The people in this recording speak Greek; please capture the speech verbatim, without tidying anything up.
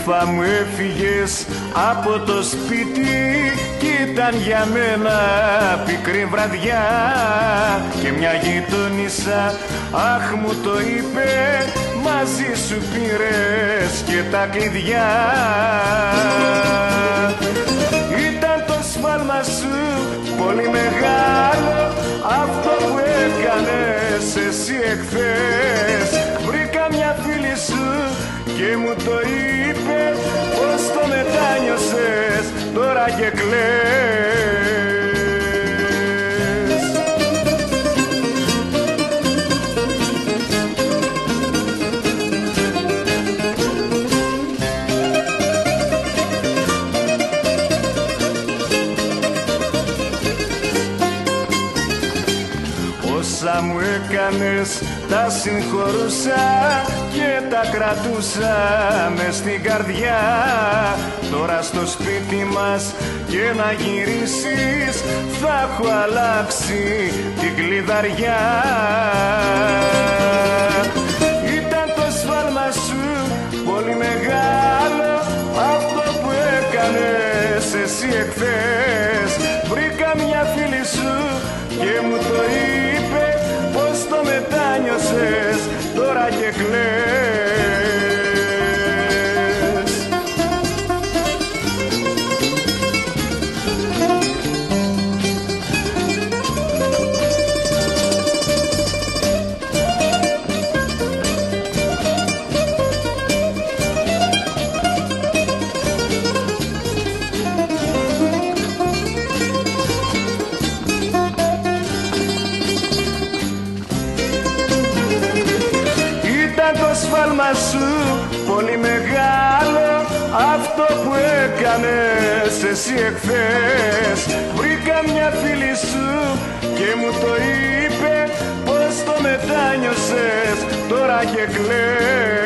Νύφα μου έφυγες από το σπίτι κι ήταν για μένα πικρή βραδιά και μια γειτόνισσα αχ μου το είπε, μαζί σου πήρες και τα κλειδιά. Ήταν το σφάλμα σου πολύ μεγάλο αυτό που έκανες εσύ εχθές. Βρήκα μια φίλη σου και μου το είπε, πως το μετάνιωσες τώρα και κλαις. Όσα μου έκανες τα συγχωρούσα και τα κρατούσα μες στην καρδιά. Τώρα στο σπίτι μας και να γυρίσεις θα έχω αλλάξει την κλειδαριά. Ήταν το σφάλμα σου πολύ μεγάλο αυτό που έκανες εσύ εχθές. Βρήκα μια φίλη σου και μου το είπε, πως το μετάνιωσες τώρα και κλαις. Το σφάλμα σου πολύ μεγάλο αυτό που έκανες εσύ εχθές. Βρήκα μια φίλη σου και μου το είπε, πως το μετάνιωσες τώρα και κλαις.